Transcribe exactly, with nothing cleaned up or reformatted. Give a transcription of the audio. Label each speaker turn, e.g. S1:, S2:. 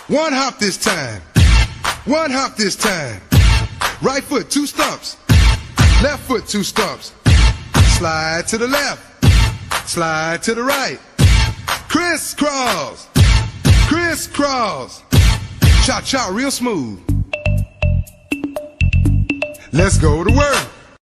S1: One hop this time. One hop this time. Right foot, two stumps. Left foot, two stumps. Slide to the left. Slide to the right. Crisscross. Crisscross. Cha-cha real smooth. Let's go to work.